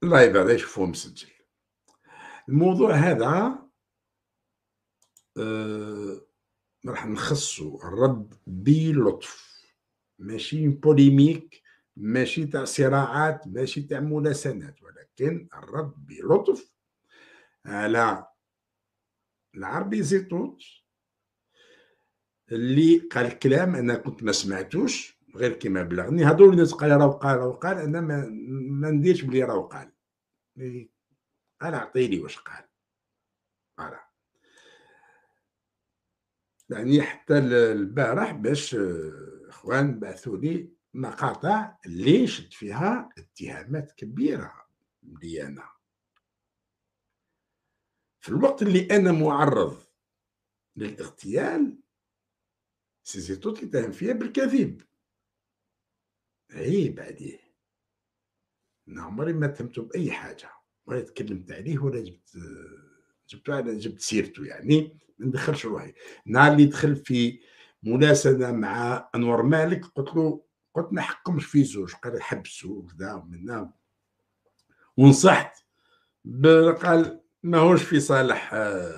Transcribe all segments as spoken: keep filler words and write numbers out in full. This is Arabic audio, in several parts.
اللايف هذا يشوفوه مسجل. الموضوع هذا آه راح نخصو الرد بلطف، ماشي بوليميك، ماشي تاع صراعات، ماشي تاع ملاسنات، ولكن الرد بلطف على العربي زيتوت اللي قال كلام انا كنت ما سمعتوش غير كيما بلغني. هادو الناس قال راه قال راه قال، انا ما, ما نديرش بلي راه قال، قال اعطيني واش قال. فوالا يعني حتى البارح باش اخوان بعثوا لي مقاطع اللي شد فيها اتهامات كبيره لي انا، في الوقت اللي انا معرض للاغتيال سي زيتوت يتهم فيا بالكذب. عيب عليه، انا عمري ما تهمته باي حاجه، ولا تكلمت عليه ولا جبت جبته على جبت سيرته، يعني ما ندخلش روحي. النهار اللي دخل في مناسبه مع انور مالك قلت له، قلت ما حكمش في زوج، قال حبسوا وكذا ومنا، ونصحت قال ماهوش في صالح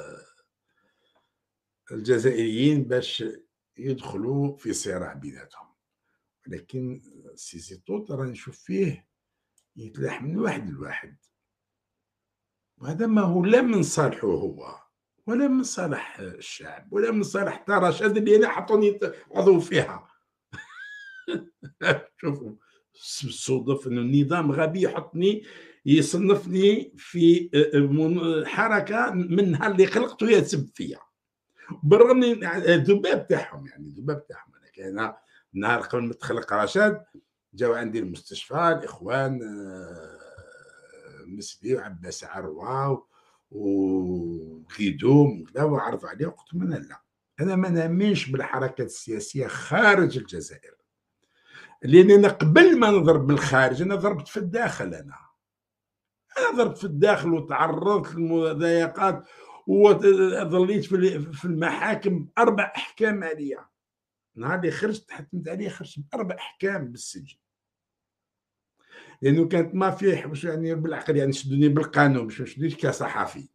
الجزائريين باش يدخلوا في صراع بيناتهم. ولكن سي زيتوت راه نشوف فيه يتلاح من واحد لواحد، وهذا ما هو لا من صالحه هو ولا من صالح الشعب ولا من صالح حتى رشاد اللي انا حطوني عضو فيها. شوفوا الصدف انه النظام غبي يحطني يصنفني في حركه من النهار اللي خلقته يسب فيا، بالرغم من الذباب تاعهم، يعني الذباب تاعهم. ولكن انا النهار قبل ما تخلق رشاد جاو عندي المستشفى الاخوان مسبي وعباس عروه وكيدوم وكذا وعرضوا عليه، قلت لهم انا لا، انا ما نامنش بالحركات السياسيه خارج الجزائر، لان انا قبل ما نضرب من الخارج انا ضربت في الداخل. انا انا ضربت في الداخل وتعرضت للمضايقات وظليت في المحاكم اربع احكام عليا. نهار اللي خرجت حكمت عليه خرجت باربع احكام بالسجن، لانه كانت مافيا يحبسوا يعني بالعقل، يعني شدوني بالقانون باش ما يشدونيش كصحفي.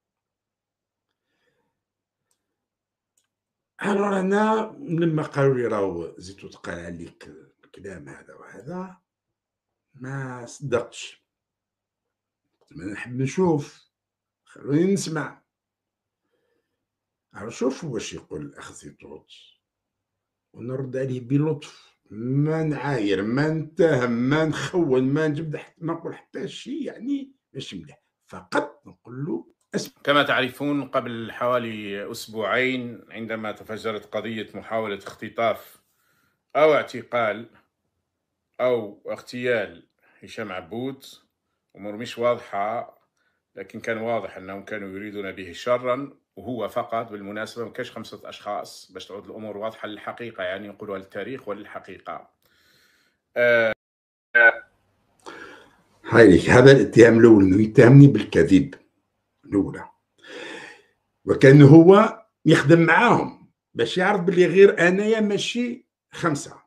الوغ انا لما قالوا لي راهو زيتو قال عليك الكلام هذا وهذا ما صدقتش، ما نحب نشوف، خلوني نسمع نشوف واش يقول الاخ زيتوت ونرد عليه بلطف، ما نعاير ما نتهم ما نخون ما نجبد ما نقول حتى شيء يعني ماشي مليح، فقط نقول له اسمع. كما تعرفون قبل حوالي أسبوعين عندما تفجرت قضية محاولة اختطاف أو اعتقال أو اغتيال هشام عبود، أمور مش واضحة، لكن كان واضح أنهم كانوا يريدون به شرا، وهو فقط بالمناسبة ما كانش خمسة أشخاص باش تعود الأمور واضحة للحقيقة، يعني نقولها للتاريخ وللحقيقة. أه هاي هذا الاتهام الاول، انه يتهمني بالكذب الاولى، وكان هو يخدم معاهم باش يعرف باللي غير انايا ماشي خمسه،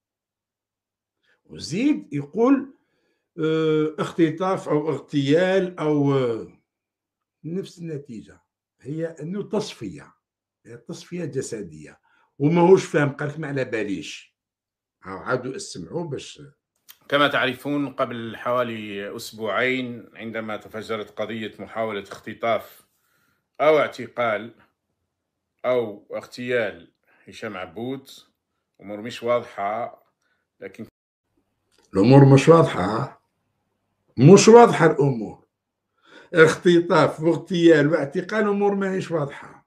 وزيد يقول اه اختطاف او اغتيال او اه نفس النتيجه، هي انه تصفيه، هي تصفيه جسديه وماهوش فاهم، قالك ما على باليش. عادوا اسمعوا باش. كما تعرفون قبل حوالي أسبوعين عندما تفجرت قضية محاولة اختطاف أو اعتقال أو اغتيال هشام عبود، أمور مش واضحة، لكن الأمور مش واضحة، مش واضحة الأمور، اختطاف واغتيال واعتقال أمور ماهيش واضحة.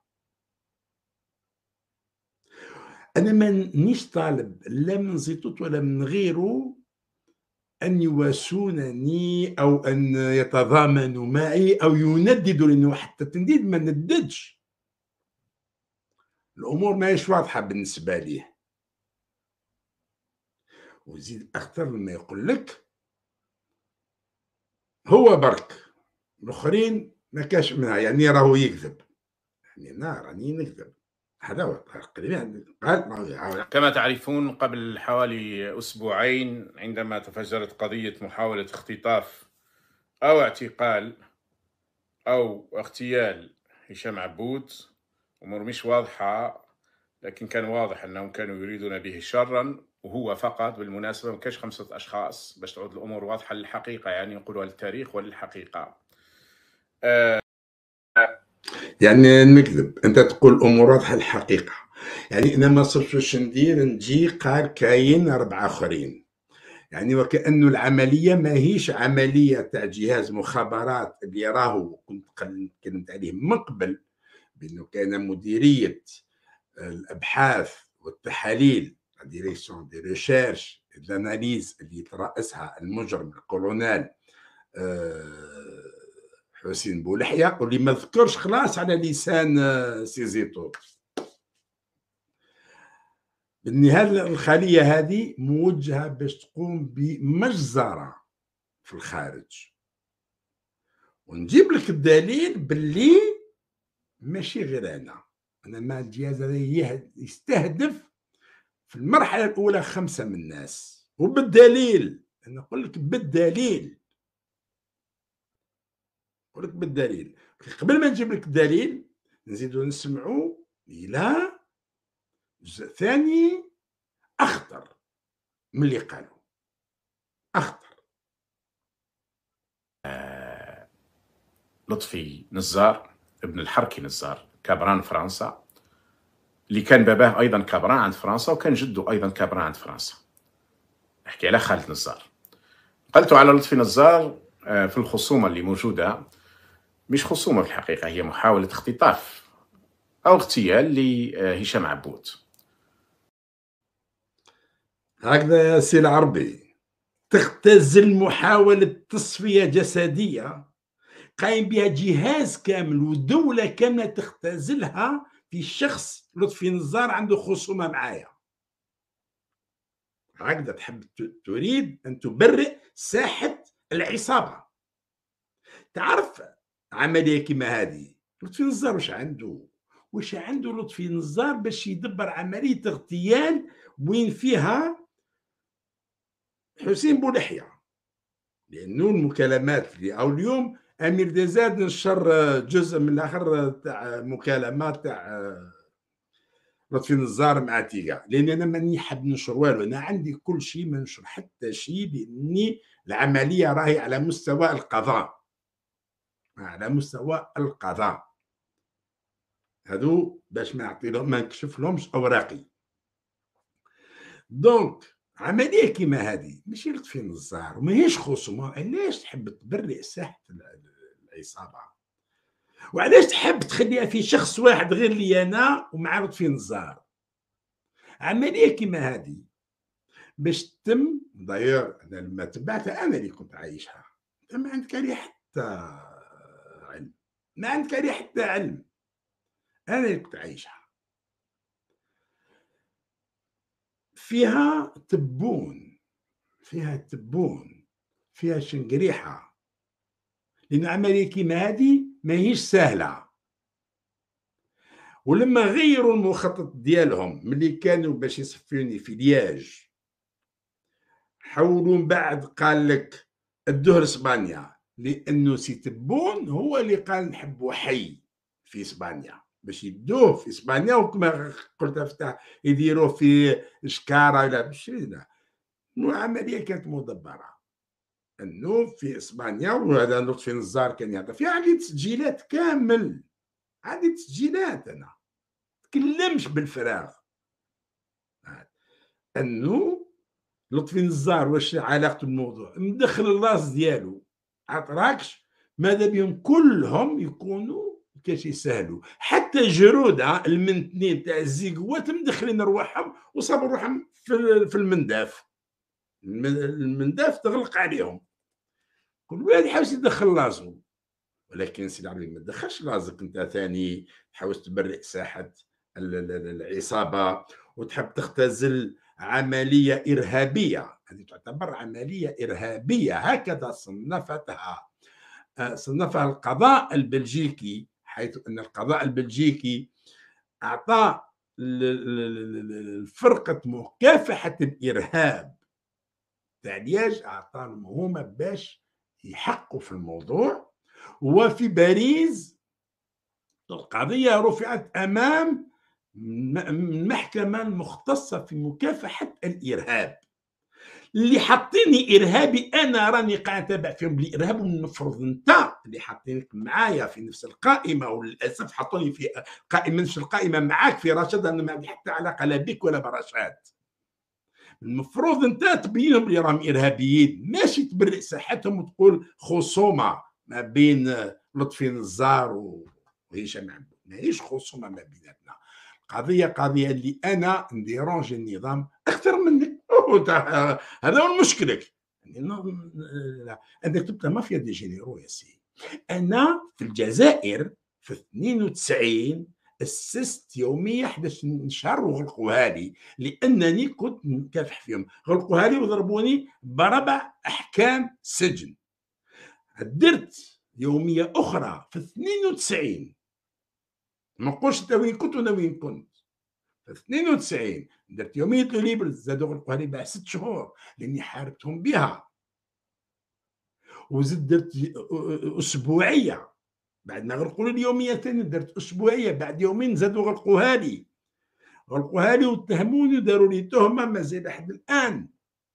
أنا مانيش طالب لا من زيتوت ولا من غيره أن يواسونني أو أن يتضامنوا معي أو ينددوا، لأنه حتى التنديد ما نددش، الأمور ماهيش واضحة بالنسبة ليه. وزيد أخطر لما يقول لك هو برك الآخرين ما كاش منها، يعني راهو يكذب، يعني أنا راني نكذب. هذا هو قال. كما تعرفون قبل حوالي أسبوعين عندما تفجرت قضية محاولة اختطاف أو اعتقال أو اغتيال هشام عبود. أمور مش واضحة، لكن كان واضح أنهم كانوا يريدون به شرا، وهو فقط بالمناسبة ما كانش خمسة أشخاص، باش تعود الأمور واضحة للحقيقة، يعني نقولها للتاريخ وللحقيقة. آه يعني نكذب انت تقول امور واضحه الحقيقه، يعني انا ما صرت واش ندير نجي قال كاين اربعه اخرين، يعني وكانه العمليه ما هيش عمليه تاع جهاز مخابرات اللي راهو كنت تكلمت عليه من قبل بانه كان مديريه الابحاث والتحاليل، ديريكسيون دي ريشيرش الاناليز اللي ترأسها المجرم الكولونيل آه، حسين بولحية، واللي ما ذكرش خلاص على لسان آه، سيزيتو. بالنهاية الخلية هذه موجهة باش تقوم بمجزرة في الخارج، ونجيب لك الدليل باللي ماشي غير انا انا ما الجهاز هذا يستهدف في المرحلة الأولى خمسة من الناس، وبالدليل أنا نقول لك بالدليل نقول لك بالدليل. قبل ما نجيب لك الدليل نزيدو نسمعوا إلى جزء ثاني أخطر من اللي قالوا، أخطر. لطفي نزار ابن الحركي نزار كابران فرنسا، اللي كان باباه أيضا كابران عند فرنسا، وكان جده أيضا كابران عند فرنسا. نحكي على خالد نزار. قلت على لطفي نزار في الخصومة اللي موجودة، مش خصومة في الحقيقة، هي محاولة اختطاف أو اغتيال لهشام عبود. هكذا يا سي العربي تختزل محاولة تصفية جسدية قايم بها جهاز كامل ودولة كاملة تختزلها في شخص لطفي نزار عنده خصومة معايا. هكذا تحب تريد أن تبرئ ساحة العصابة. تعرف عملية كما هذه لطفي نزار واش عنده؟ واش عنده لطفي نزار باش يدبر عملية اغتيال وين فيها حسين بولحية؟ لأنه المكالمات اللي أو اليوم أمير ديزاد نشر جزء من الآخر تاع مكالمات تاع لطفي نزار مع تيغا، لأن أنا ماني حاب ننشر والو، أنا عندي كل شيء ما ننشر حتى شيء، لأني العملية راهي على مستوى القضاء، على مستوى القضاء. هذو باش ما نعطي لهم ما نكشف لهمش اوراقي. دونك عمليه كيما هذه ماشي لطفي نزار وماهيش خصومه، علاش تحب تبرئ ساحه العصابه؟ وعلاش تحب تخليها في شخص واحد غير لي انا ومع لطفي نزار؟ عمليه كيما هذه باش تتم داير انا لما تبعتها انا اللي كنت عايشها، انت ما عندك عليه حتى علم، ما عندك عليه حتى علم، انا اللي كنت عايشها. فيها تبون، فيها تبون، فيها شنقريحة، لأن عملية كيما هذه ماهيش سهلة. ولما غيروا المخطط ديالهم ملي كانوا باش يصفيوني في لياج، حولوا من بعد قال لك ادوه لاسبانيا، لانه سي تبون هو اللي قال نحبوا حي في اسبانيا باش يدوه في اسبانيا، وكما قلت افتح يديروه في شكاره ولا بشرينا. العمليه كانت مدبره انه في اسبانيا، وهذا لطفي نزار كان يعطي فيها، عندي تسجيلات كامل، عندي تسجيلات، انا تكلمش بالفراغ. انه لطفي نزار واش علاقته بالموضوع؟ مدخل الراس ديالو، عطراكش ماذا بهم كلهم يكونوا كاش يسهلوا، حتى جرودة المنتنين تاع الزيقوات مدخلين رواحهم وصابوا روحهم في المنداف، المنداف تغلق عليهم، كل واحد يحاول يدخل راسو. ولكن سيدي العربي ما تدخلش راسك انت ثاني تحاول تبرئ ساحه العصابه وتحب تختزل عمليه ارهابيه. هذه تعتبر عمليه ارهابيه، هكذا صنفتها صنفها القضاء البلجيكي، حيث ان القضاء البلجيكي اعطى فرقه مكافحه الارهاب تاع لياج، اعطاهم هما باش يحقوا في الموضوع. وفي باريس القضية رفعت أمام المحكمة المختصة في مكافحة الإرهاب. اللي حاطيني إرهابي أنا راني قاعد أتابع فيهم بالإرهاب، والمفروض أنت اللي حاطينك معايا في نفس القائمة، وللأسف حطوني في قائمة نفس القائمة معاك في رشاد، أنا ما عندي حتى علاقة لا بك ولا برشاد. المفروض أنت تبينهم اللي راهم إرهابيين، ماشي تبرئ ساحتهم وتقول خصومة ما بين لطفي نزار وهشام عبود. ماهيش خصومة ما بيناتنا، قضية قضية اللي أنا نديرونج النظام أكثر منك. هذا هو مشكلك. أنت كتبت مافيا دي جينيرو يا سي. أنا في الجزائر في اثنين وتسعين أسست يومية أحد عشر شهر وغلقوها لي، لأنني كنت نكافح فيهم. غلقوها لي وضربوني بربع أحكام سجن. درت يومية أخرى في اثنين وتسعين، ما نقولش أنت وين كنت وأنا وين كنت. في اثنين وتسعين درت يومية ليبر، زادوا غلقوها لي بعد ست شهور لأني حاربتهم بها. وزدت درت أسبوعية بعد ما غلقوا لي اليومية ثاني، درت أسبوعية بعد يومين زادوا غلقوها لي. غلقوها لي واتهموني وداروا لي تهمة ما زال لحد الآن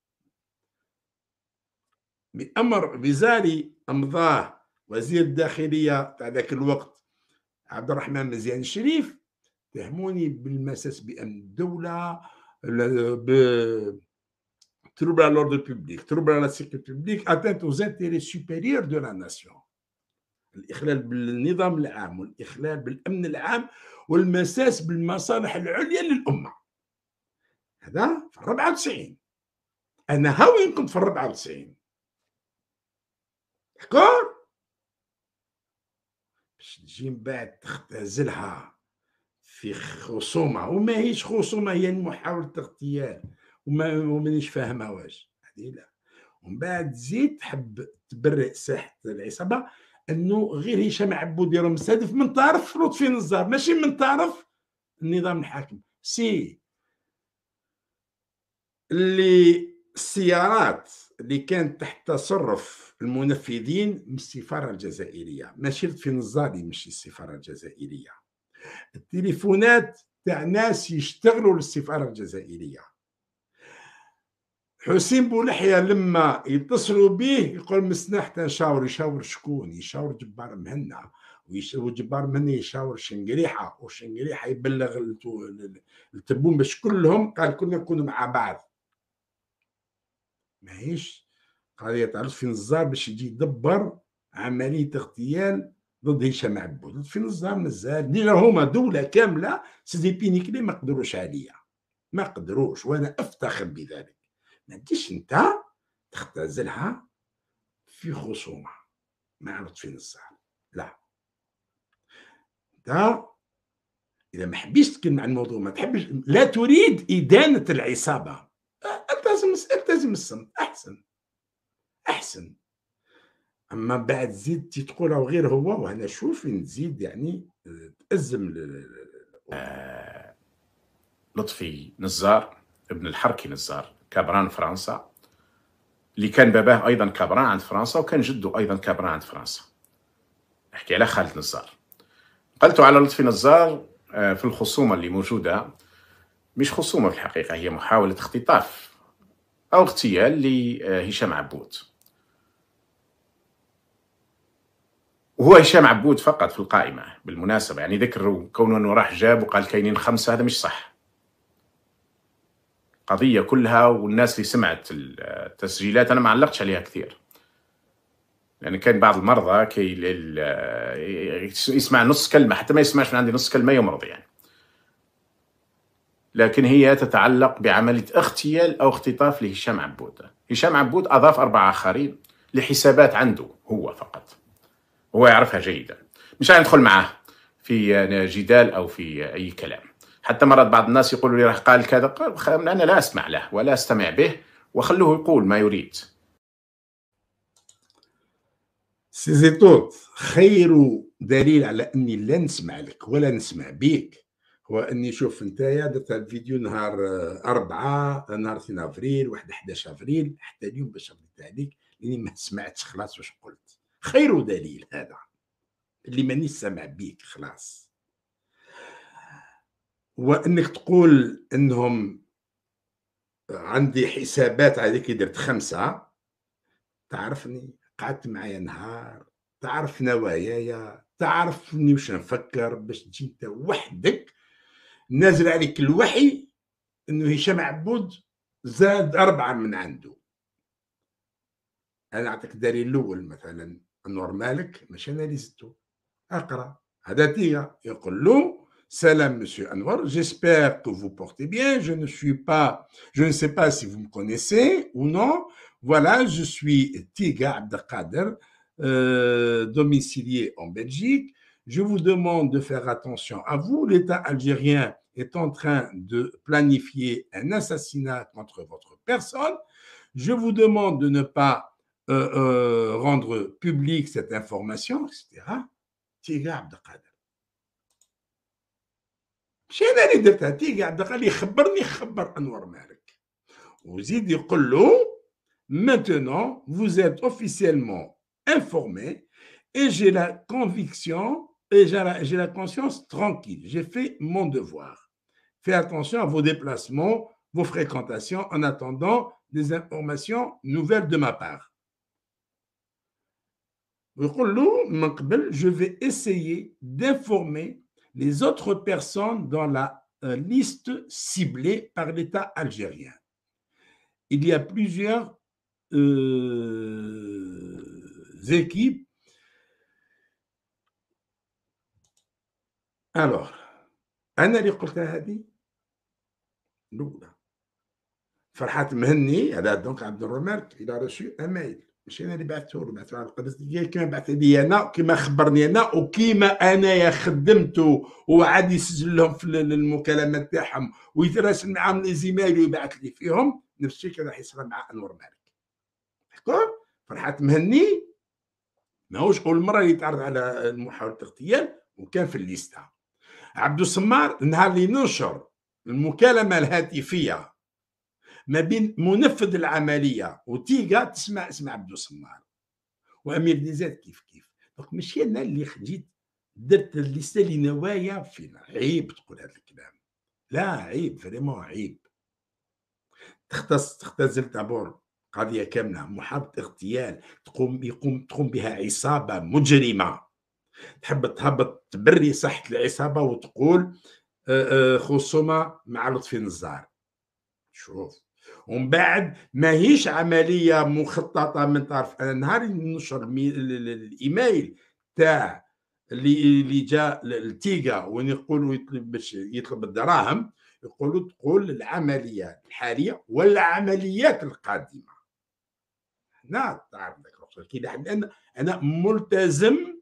بأمر وزاري أمضاه وزير الداخلية تاع ذاك الوقت عبد الرحمن مزيان الشريف. اتهموني بالمساس بأمن الدولة، ب trouble à l'ordre public, trouble à la sécurité publique, atteinte aux intérêts supérieurs de la nation. الإخلال بالنظام العام والإخلال بالأمن العام والمساس بالمصالح العليا للأمة. هذا في الرابعة وتسعين. أنا ها وين كنت في الرابعة وتسعين. دكور؟ باش تجي من بعد تختزلها في خصومة، وما هيش خصومة، هي محاولة اغتيال وما ومانيش فاهمها واش هذه. لا، ومن بعد تزيد تحب تبرئ ساحة العصابة انه غير هشام عبود راه مستهدف من طرف لطفي نزار، ماشي من طرف النظام الحاكم. سي اللي السيارات اللي كانت تحت تصرف المنفذين من السفارة الجزائرية، ماشي لطفي نزار ماشي السفارة الجزائرية. التليفونات تاع ناس يشتغلوا للسفارة الجزائرية. حسين بولحية لما يتصلوا به يقول مسنا حتى نشاور. يشاور شكون؟ يشاور جبار مهنا، وجبار مهنا يشاور شنقريحة، وشنقريحة يبلغ التبون باش كلهم قال كنا نكونوا مع بعض. ماهيش قضية تاع لطفي نزار باش يجي يدبر عملية اغتيال ضد هشام عبود. لطفي نزار مازال ديجا هما دولة كاملة سيدي بينيكلي ما قدروش عليا، ما قدروش، وأنا أفتخر بذلك. ما تجيش انت تختزلها في خصومه مع لطفي نزار. لا، انت اذا ما حبيش تتكلم عن الموضوع، ما تحبش، لا تريد ادانه العصابه، التزم التزم الصمت. احسن احسن. اما بعد زيد تقول غير هو، وانا شوف نزيد يعني تأزم. آه لطفي نزار ابن الحركي نزار كابران فرنسا، اللي كان باباه ايضا كابران عند فرنسا، وكان جده ايضا كابران عند فرنسا. نحكي على خالد نزار. قلت على لطفي نزار في الخصومه اللي موجوده، مش خصومه في الحقيقه، هي محاوله اختطاف او اغتيال لهشام عبود. وهو هشام عبود فقط في القائمه بالمناسبه، يعني ذكر كونه انه راح جاب وقال كاينين خمسه، هذا مش صح. قضية كلها، والناس اللي سمعت التسجيلات أنا ما علقتش عليها كثير، لأن يعني كان بعض المرضى كي يسمع نص كلمة، حتى ما يسمعش من عندي نص كلمة يمرض يعني. لكن هي تتعلق بعملية اغتيال أو اختطاف لهشام عبود. هشام عبود أضاف أربعة آخرين لحسابات عنده هو فقط، هو يعرفها جيدا، مش هندخل معه في جدال أو في أي كلام. حتى مرات بعض الناس يقولوا لي راح قال كذا، قال أنا لا أسمع له ولا أستمع به، وخلوه يقول ما يريد. سيزيتوت، خير دليل على أني لا نسمع لك ولا نسمع بيك هو أني شوف نتايا درت الفيديو نهار أربعة، نهار اثنين أفريل، واحد أحد عشر أفريل، حتى اليوم باش رديت عليك اني ما سمعتش خلاص واش قلت. خير دليل هذا اللي مانيش سامع بيك خلاص. وانك تقول انهم عندي حسابات عليك درت خمسه، تعرفني قعدت معايا نهار، تعرف نواياي، تعرفني واش نفكر باش تجي انت وحدك نازل عليك الوحي انه هشام عبود زاد اربعه من عنده. انا نعطيك الدليل الاول مثلا، انور مالك ماشي انا اللي زدته، اقرا هذا تيغا يقول له Salam, monsieur Anwar. J'espère que vous portez bien. Je ne suis pas, je ne sais pas si vous me connaissez ou non. Voilà, je suis Tiga Abdelkader, euh, domicilié en Belgique. Je vous demande de faire attention à vous. L'État algérien est en train de planifier un assassinat contre votre personne. Je vous demande de ne pas euh, euh, rendre publique cette information, et cetera. Tiga Abdelkader. ماشي انا اللي درتها، تيجي عبد القادر يخبرني خبر انور مالك، وزيد يقول له maintenant vous êtes officiellement informé et j'ai la conviction et j'ai la, j'ai la conscience tranquille, j'ai fait mon devoir. Fais attention à vos déplacements, vos fréquentations en attendant des informations nouvelles de ma part. ويقول له من قبل je vais essayer d'informer les autres personnes dans la euh, liste ciblée par l'État algérien. Il y a plusieurs euh, équipes. Alors, أنا اللي قلتها هذه الأولى. فرحات مهني هذا دونك عبد الرمارك il a reçu un mail. ماشي انا اللي بعثته له، بعثته على القدس ديالي كيما بعث لي انا، كيما خبرني انا، وكيما انايا خدمته وعاد يسجل لهم في المكالمات تاعهم ويتراسل معاهم لي زيميل ويبعث لي فيهم، نفس الشيء كان راح يصير مع انور مالك. داكور؟ فرحات مهني ماهوش اول مره يتعرض على محاوله اغتيال، وكان في الليسته. عبدو السمار النهار اللي ننشر المكالمه الهاتفيه ما بين منفذ العمليه وتيغا تسمع اسم عبدو السمار وامير ديزاد كيف كيف. دونك ماشي انا اللي خديت درت الليسته لنوايا فينا. عيب تقول هذا الكلام، لا عيب فريمون عيب. تختص تختزل تابور قضيه كامله محاوله اغتيال تقوم يقوم تقوم بها عصابه مجرمه، تحب تهبط تبري صحه العصابه وتقول خصومه مع لطفي نزار. شوف، ومن بعد ماهيش عمليه مخططه من طرف انا. نهار نشر الايميل تاع اللي اللي جاء لتيغا وين يقولوا يطلب باش يطلب الدراهم، يقولوا تقول العمليه الحاليه والعمليات القادمه. هنا تعرف ذاك كي لان انا ملتزم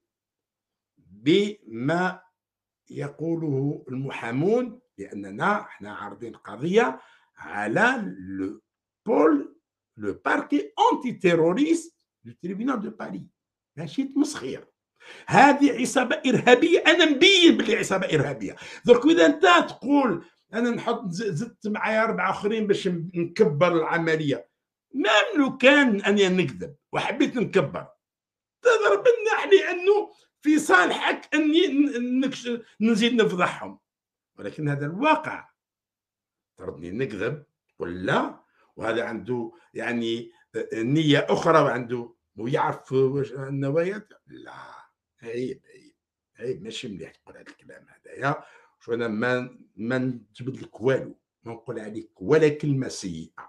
بما يقوله المحامون، لاننا احنا عارضين قضيه على لو بول لو باركي انتي تيروريست دو تريبينال دو باري. ماشي تمسخير، هذه عصابه ارهابيه، انا مبين بلي عصابه ارهابيه. درك اذا انت تقول انا نحط زدت معايا اربعه اخرين باش نكبر العمليه، ما لو كان اني نكذب وحبيت نكبر تضرب الناح لانه في صالحك اني نزيد نفضحهم، ولكن هذا الواقع. طردني نكذب ولا وهذا عنده يعني نية أخرى وعنده ويعرف واش النوايا. لا عيب عيب عيب، ماشي مليح تقول هذا الكلام هذايا. شو أنا ما ما نجبد لك والو، ما نقول عليك ولا كلمة سيئة،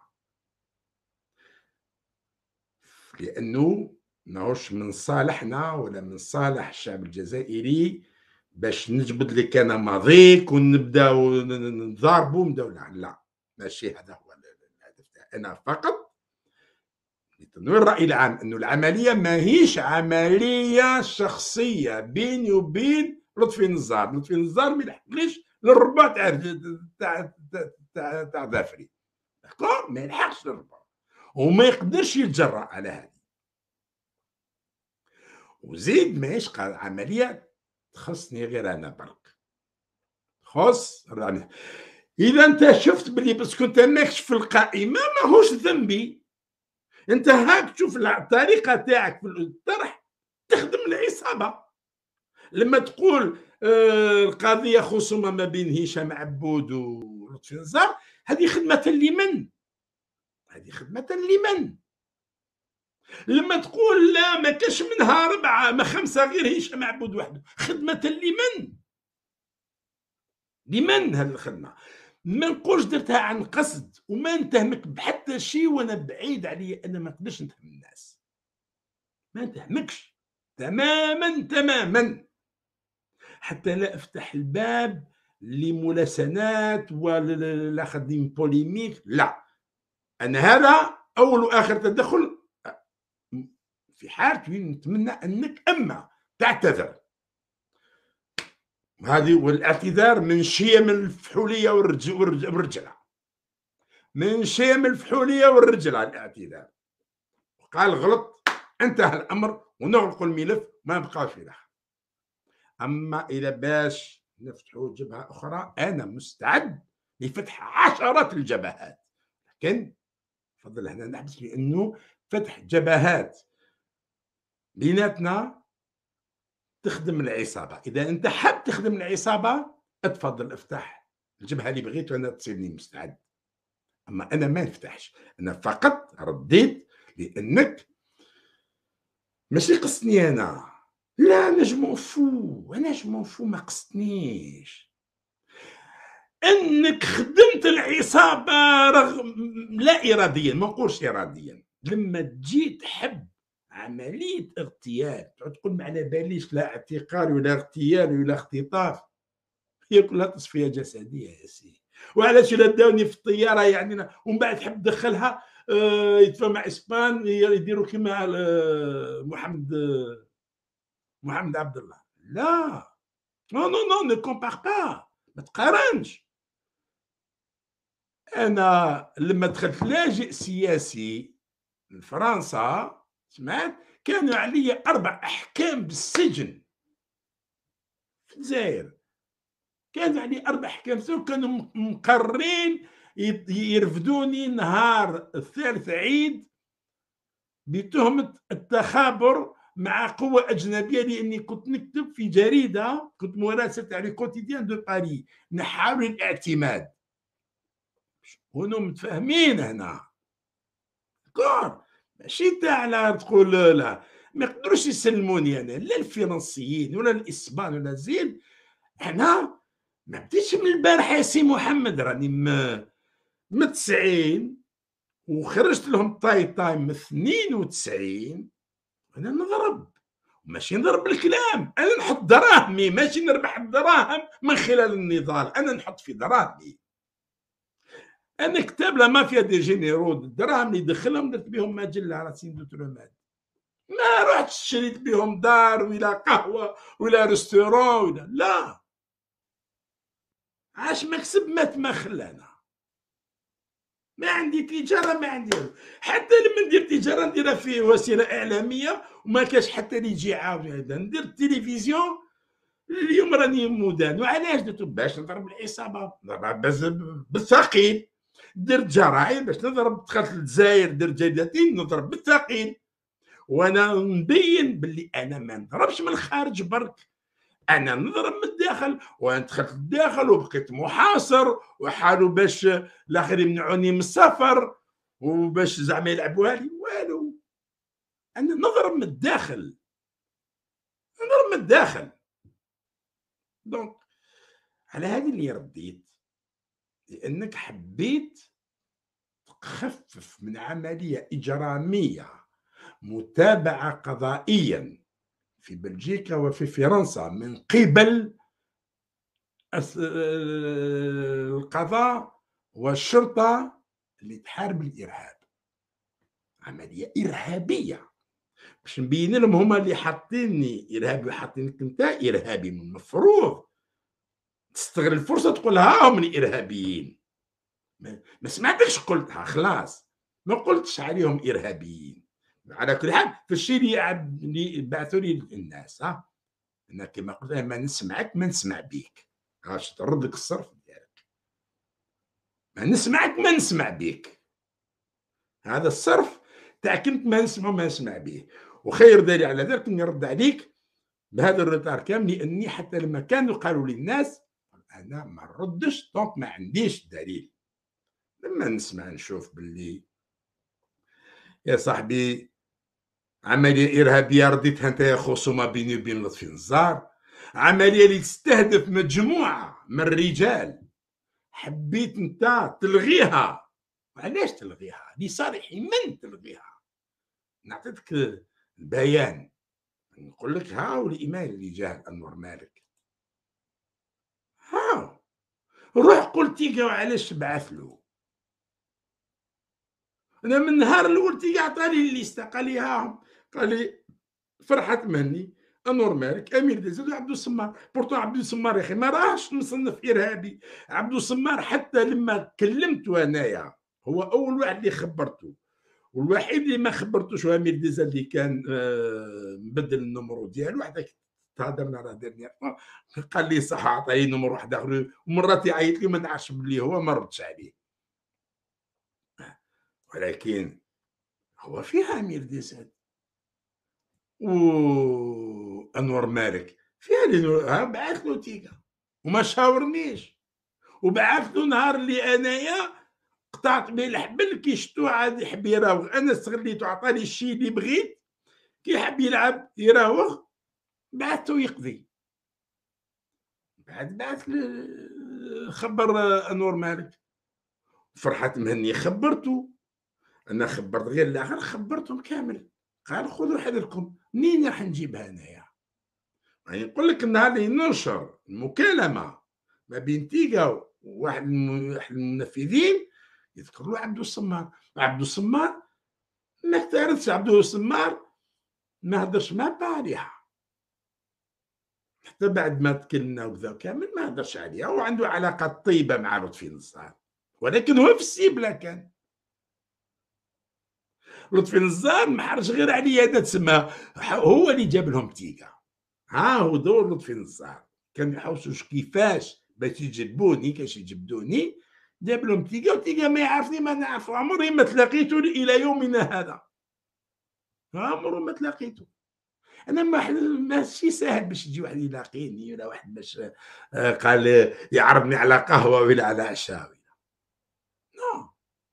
لأنه ماهوش من صالحنا ولا من صالح الشعب الجزائري باش نجبد لك أنا ماضيك ونبداو نضاربوا ونبداو. لا لا، ماشي هذا هو الهدف تاعي. انا فقط لتنوير الراي العام انه العمليه ماهيش عمليه شخصيه بيني وبين لطفي نزار. لطفي نزار ما يلحقليش للربع تاع تاع تاع تاع ظافري، داكور، ما يلحقش للربع وما يقدرش يتجرأ على هذه. وزيد ماهيش عمليه تخصني غير انا برك، خص راني. اذا انت شفت بلي بس كنت ماكش في القائمه ماهوش ذنبي، انت هاك تشوف الطريقه تاعك في الطرح تخدم العصابه. لما تقول آه القضيه خصومه ما بين هشام عبود ولطفي نزار، هذه خدمه لمن؟ هذه خدمه لمن؟ لما تقول لا ما كاش منها ربعه ما خمسه غير هشام عبود وحده، خدمه لمن؟ لمن هذه الخدمه؟ ما نقولش درتها عن قصد وما نتهمك بحتى شيء، وانا بعيد عليا انا ما نقدرش نتهم الناس، ما نتهمكش تماما تماما، حتى لا افتح الباب لملاسنات ولا خدين بوليميك. لا، انا هذا اول واخر تدخل في حالة نتمنى انك اما تعتذر، هذه والاعتذار من شيم الفحوليه والرجله، من شيم الفحوليه والرجله الاعتذار. قال غلط، انتهى الامر ونغلق الملف ما يبقى في داخل. اما الى باش نفتحوا جبهه اخرى انا مستعد لفتح عشرات الجبهات، لكن فضل هنا نحبس، لانه فتح جبهات بيناتنا تخدم العصابه. اذا انت حاب تخدم العصابه اتفضل افتح الجبهه اللي بغيت وانا تصيرني مستعد، اما انا ما نفتحش. انا فقط رديت لانك ماشي قصدني انا، لا انا جو فو، انا جو فو ما قصدنيش انك خدمت العصابه رغم لا اراديا، ما نقولش اراديا. لما تجي تحب عمليه اغتيال تقول ما على باليش لا اعتقال ولا اغتيال ولا اختطاف، هي كلها تصفيه جسديه يا سيدي. وعلاش الا داوني في الطياره يعني ومن بعد تحب تدخلها آه يتفاهم مع اسبان يديروا كيما آه محمد آه محمد عبد الله؟ لا نو نو نو نو كومبار با، ما تقارنش. انا لما دخلت لاجئ سياسي من فرنسا سمعت كانوا علي اربع احكام بالسجن في الجزائر، كانوا علي اربع احكام، كانوا مقررين يرفدوني نهار الثالث عيد بتهمه التخابر مع قوة أجنبية، لأني كنت نكتب في جريدة، كنت مراسل على كوتيديان دو باري، نحاول الاعتماد. هنا متفاهمين هنا كور، ماشي تاع لا تقول لا ما يقدروش يسلموني انا، لا الفرنسيين ولا الاسبان ولا زين. انا ما بديتش من البارح يا سي محمد، راني من تسعين وخرجت لهم طاي طاي من اثنين وتسعين. انا نضرب، ماشي نضرب الكلام، انا نحط دراهمي، ماشي نربح الدراهم من خلال النضال، انا نحط في دراهمي. انا كتاب لا مافيا دي جينيرو، الدراهم اللي دخلهم درت بهم مجله على سين دو تروماد، ما رحت شريت بهم دار ولا قهوه ولا ريستورون ولا لا، عاش مكسب مات ما خلانا. ما عندي تجاره، ما عندي حتى لما ندير تجاره نديرها في وسيله اعلاميه وما كاش حتى اللي يجي يعاود هذا. ندير التلفزيون اليوم راني مودان، وعلاش درتو؟ باش نضرب العصابه، نضرب بالثقيل، درت جرائم باش نضرب، دخلت للجزائر درت جريدتين نضرب بالثقيل، وانا نبين باللي انا ما نضربش من الخارج برك، انا نضرب من الداخل. وانا دخلت للداخل وبقيت محاصر وحالوا باش الاخر يمنعوني من السفر وباش زعما يلعبوها لي والو. انا نضرب من الداخل، نضرب من الداخل. دونك على هذه اللي رديت، لانك حبيت تخفف من عمليه اجراميه متابعه قضائيا في بلجيكا وفي فرنسا من قبل القضاء والشرطه اللي تحارب الارهاب، عمليه ارهابيه باش نبين لهم هما اللي حاطيني ارهابي وحاطينك انت ارهابي. من المفروض تستغل الفرصه تقول ها هم الارهابيين، ما سمعتكش قلتها خلاص، ما قلتش عليهم ارهابيين. على كل حال في الشيء اللي بعثوا لي الناس، ها انا كما قلت ما نسمعك ما نسمع بيك، هاش ترد لك الصرف ديالك، ما نسمعك ما نسمع بيك. هذا الصرف تاع كنت ما نسمع ما نسمع به. وخير دليل على ذلك اني نرد عليك بهذا الريتار كامل، لاني حتى لما كانوا قالوا لي الناس انا ما نردش دونك ما عنديش دليل. لما نسمع نشوف باللي يا صاحبي عمليه ارهابيه رديتها انت يا خصومه بيني وبين لطفي نزار، عمليه اللي تستهدف مجموعه من الرجال حبيت انت تلغيها. علاش تلغيها؟ لصالح من تلغيها؟ نعطيك البيان، نقول لك هاو الايميل اللي جاه انور مالك، هاو روح قول تيكا وعلاش بعث له. انا من النهار الاول تيكا عطاني الليسته، قال لي ها قال لي فرحة مهني، انور مالك، امير دزيز، وعبدو السمار. بورتون عبدو السمار يا اخي ما راهش مصنف ارهابي. عبدو السمار حتى لما كلمته انايا هو اول واحد اللي خبرته، والوحيد اللي ما خبرتوش هو امير ديزا اللي كان آه مبدل النمرو ديالو. وحدك تهضرنا راه دارني قال لي صح عطاني نمر واحد اخر، ومرات يعيط لي ما نعرفش بلي هو ما ردش عليه. ولكن هو فيها امير ديزا وانور مالك فيها اللي بعث له تيكا وما شاورنيش، وبعث له نهار اللي انايا قطعت به الحبل كي شفتو عاد يحب يراوغ، انا استغليته عطاني الشيء اللي بغيت، كي حب يلعب يراوغ بعثته يقضي. بعد بعث خبر انور مالك، فرحة مهني خبرته، انا خبرت غير الاخر خبرتهم كامل. قال خذوا حذركم منين راح نجيبها انايا. يعني نقول لك النهار اللي ننشر المكالمه ما بين تيكا وواحد المنفذين يذكر له عبدو السمار. عبدو السمار ما تعرفش عبدو السمار ما هدرش ما عليها حتى بعد ما تكلمنا وكذا كامل ما هدرش عليها، وعنده علاقات طيبه مع لطفي نزار، ولكن هو في السيبله كان لطفي نزار ما حرش غير عليه هذا تسمى، هو اللي جاب لهم تيكا. ها هو دور لطفي نزار، كانوا يحوسوش كيفاش باش يجبوني كاش يجبدوني، جاب لهم تيكا وتيكا ما يعرفني ما نعرفو، عمري ما تلاقيته الى يومنا هذا، عمرو ما تلاقيته. انا ما ماشي ساهل باش يجي واحد يلاقيني ولا واحد باش قال يعرضني على قهوه ولا على عشاء ولا نو.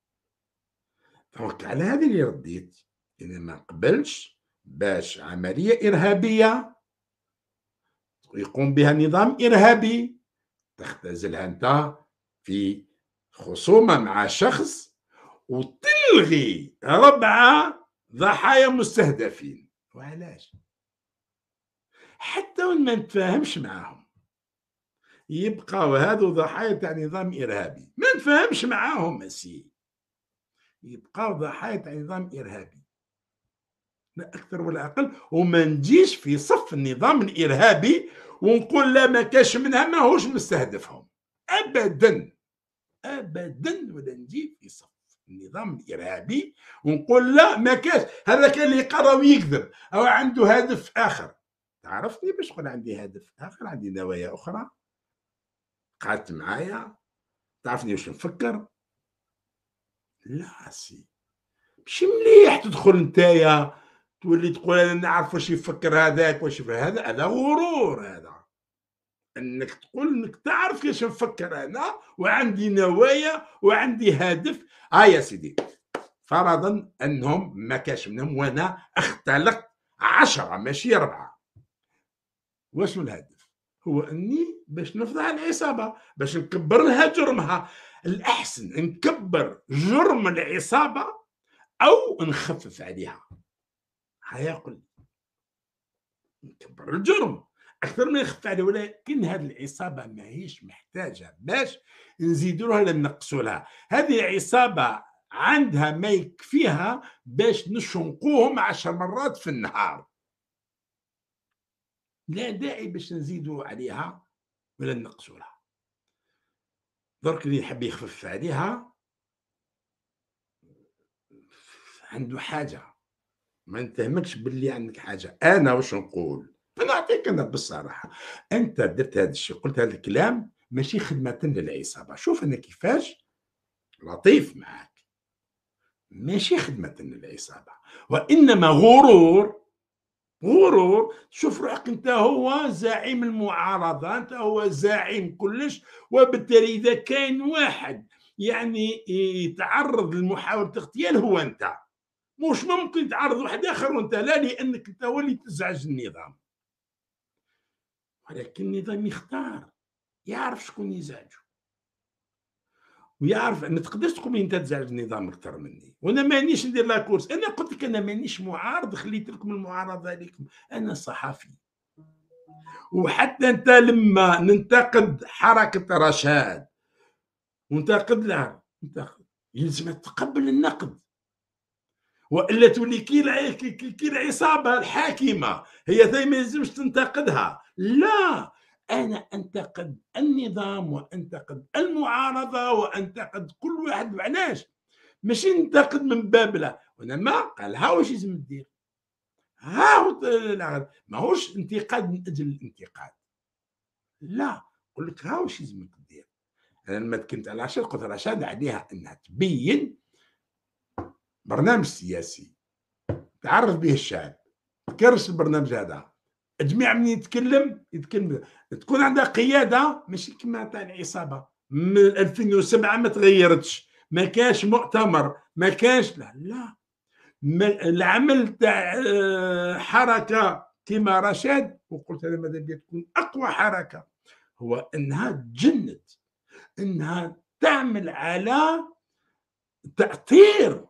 دونك على هذه اللي رديت، انا ما نقبلش باش عمليه ارهابيه يقوم بها نظام ارهابي تختزلها انت في خصومه مع شخص وتلغي ربعه ضحايا مستهدفين. وعلاش؟ حتى وين ما نتفاهمش معاهم يبقاو هذو ضحايا تاع نظام ارهابي، ما نتفاهمش معاهم اسي يبقاو ضحايا تاع نظام ارهابي، لا اكثر ولا اقل. وما نجيش في صف النظام الارهابي ونقول لا ما كاش منها ماهوش مستهدفهم ابدا ابدا، ولا نجي في صف النظام الارهابي ونقول لا ما كاش، هذا كان اللي يقرا ويكذب او عنده هدف اخر. تعرفني باش تقول عندي هدف اخر، عندي نوايا اخرى، قعدت معايا تعرفني واش نفكر. لا سي ماشي مليح تدخل نتايا تولي تقول انا نعرف واش يفكر هذاك واش هذا، هذا غرور. هذا انك تقول انك تعرف كيفاش نفكر انا وعندي نوايا وعندي هدف. ها يا سيدي فرضا انهم ما كاش منهم وانا اختلقت عشرة ماشي أربعة، واش الهدف؟ هو اني باش نفضح العصابه، باش نكبر لها جرمها. الاحسن نكبر جرم العصابه او نخفف عليها. هيقول نكبر الجرم اكثر من نخفف عليه، ولكن هذه العصابه ماهيش محتاجه باش نزيدوا لها ولا نقصوا لها. هذه عصابه عندها ما يكفيها باش نشنقوهم عشر مرات في النهار، لا داعي باش نزيدوا عليها ولا نقصوا لها. درك اللي يحب يخفف عليها عنده حاجه، ما نتهمكش باللي عندك حاجه. انا واش نقول؟ نعطيك انا بالصراحه، انت درت هذا الشيء قلت هذا الكلام ماشي خدمه للعصابه. شوف انا كيفاش لطيف معاك، ماشي خدمة للعصابة، وإنما غرور. غرور. شوف روحك أنت هو زعيم المعارضة، أنت هو زعيم كلش، وبالتالي إذا كاين واحد يعني يتعرض لمحاولة اغتيال هو أنت، مش ممكن تعرض واحد آخر وأنت لا، لأنك أنت هو اللي تزعج النظام. ولكن النظام يختار، يعرف شكون يزعجه، ويعرف ان تقدر تقول لي انت تزعج النظام اكثر مني، وانا مانيش ندير لا كورس. انا قلت لك انا مانيش معارض، خليت لكم المعارضه لكم، انا صحفي. وحتى انت لما ننتقد حركه رشاد وننتقد لها، ننتقد يلزم تقبل النقد، والا تولي كي العصابه الحاكمه هي ثاني ما يلزمش تنتقدها. لا، انا انتقد النظام وانتقد المعارضه وانتقد كل واحد. علاش؟ ماشي ننتقد من باب لا، وانما قال ها واش لازم دير، ها هو ماهوش انتقاد من اجل الانتقاد، لا، نقول لك ها واش لازمك دير. انا لما تكلمت على رشاد قلت رشاد عليها انها تبين برنامج سياسي تعرف به الشعب، كرس البرنامج هذا، جميع من يتكلم يتكلم، تكون عندها قياده، ماشي كما تاع العصابه من ألفين وسبعة ما تغيرتش، ما كانش مؤتمر، ما كانش لا لا العمل تاع حركه كما رشاد، وقلت هذا ماذا بيا تكون اقوى حركه، هو انها تجند، انها تعمل على تاثير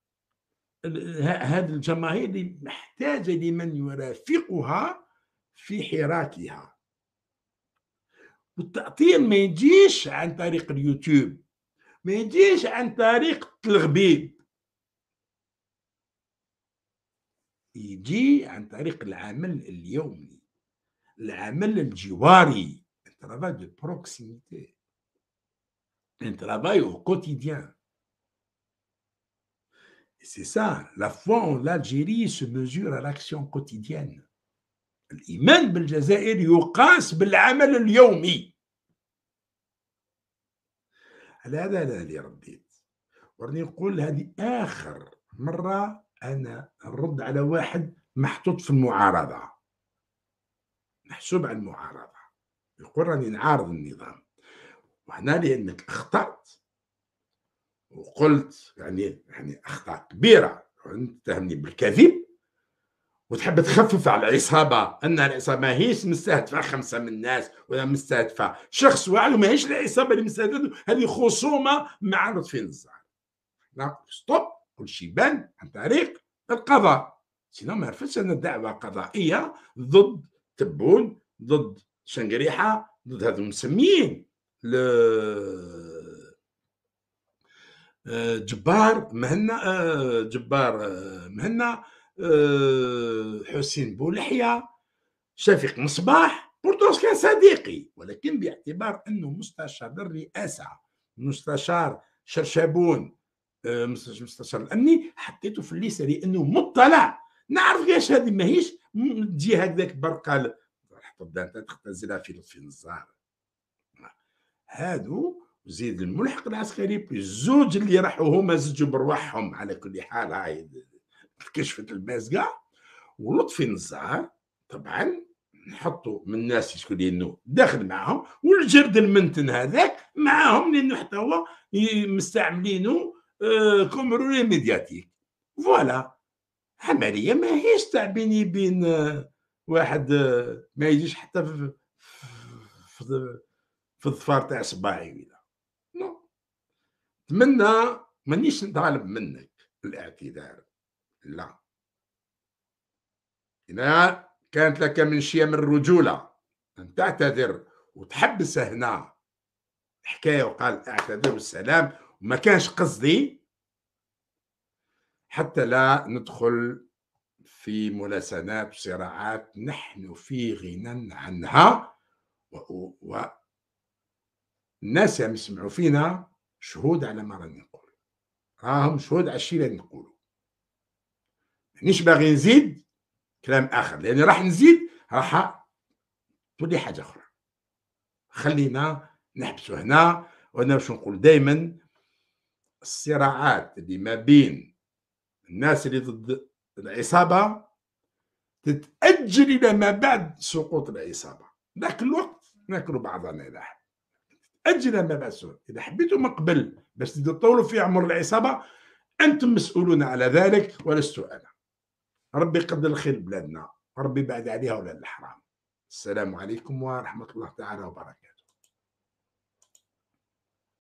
هذه الجماهير اللي محتاجه لمن يرافقها في حراكها. والتأثير ما يجيش عن طريق اليوتيوب، ما يجيش عن طريق الغبيب، يجي عن طريق العمل اليومي، العمل الجواري، un travail de proximité, un travail au quotidien. Et c'est ça, la foi en l'Algérie se mesure à l'action quotidienne. الإيمان بالجزائر يقاس بالعمل اليومي. على هذا أنا اللي رديت، وراني نقول هذه آخر مرة أنا نرد على واحد محطوط في المعارضة، محسوب على المعارضة، يقول راني نعارض النظام، وهنا لأنك أخطأت وقلت يعني يعني أخطاء كبيرة، تتهمني بالكذب وتحب تخفف على العصابة، أن العصابة ماهيش مستهدفة خمسة من الناس ولا مستهدفة شخص واحد، وماهيش العصابة اللي مستهدفة، هذه خصومة مع لطفي النزار. نقول ستوب، كل شيء يبان عن طريق القضاء، سينو ما عرفتش أنا دعوة قضائية ضد تبون، ضد شنقريحة، ضد هذو مسميين جبار مهنا، جبار مهنا، حسين بولحية، شفيق مصباح، بورتوس كان صديقي، ولكن باعتبار انه مستشار الرئاسه، مستشار شرشابون، مستشار الامني، حطيته في الليسته لانه مطلع، نعرف كاش هذه ماهيش تجي هكذاك برقال تختزلها في لطفي النزار. هادو زيد الملحق العسكري الزوج اللي راحوا هما زجوا برواحهم، على كل حال هاي كشفت المازقه، ولطفي النزار طبعا نحطوا من الناس شكون انه داخل معاهم، والجرد المنتن هذاك معاهم، لانه حتى هو مستعملينه آه كومرولي ميدياتيك. فوالا عمليه ماهيش تاع بيني بين آه واحد آه ما يجيش حتى في في, في الظفار تاع صباعي ولا نو. نتمنى مانيش نطالب منك الاعتذار، لا، إذا كانت لك من شيم الرجولة أن تعتذر وتحبس هنا الحكاية وقال أعتذر والسلام، وما كانش قصدي، حتى لا ندخل في ملاسنات وصراعات نحن في غنى عنها، والناس اللي يسمعوا فينا شهود على ما راني نقول، راهم شهود على الشيء اللي نقوله، مانيش باغي نزيد كلام اخر، لان راح نزيد راح تولي حاجه اخرى. خلينا نحبسوا هنا. وانا باش نقول دائما الصراعات اللي ما بين الناس اللي ضد العصابة تتأجل إلى ما بعد سقوط العصابة، ذاك الوقت ناكلوا بعضنا إذا حب، أجل ما بعد سقوط. إذا حبيتوا من قبل باش تطولوا في عمر العصابة أنتم مسؤولون على ذلك ولست أنا. ربي يقدر الخير بلادنا، ربي بعد عليها ولا الحرام. السلام عليكم ورحمة الله تعالى وبركاته.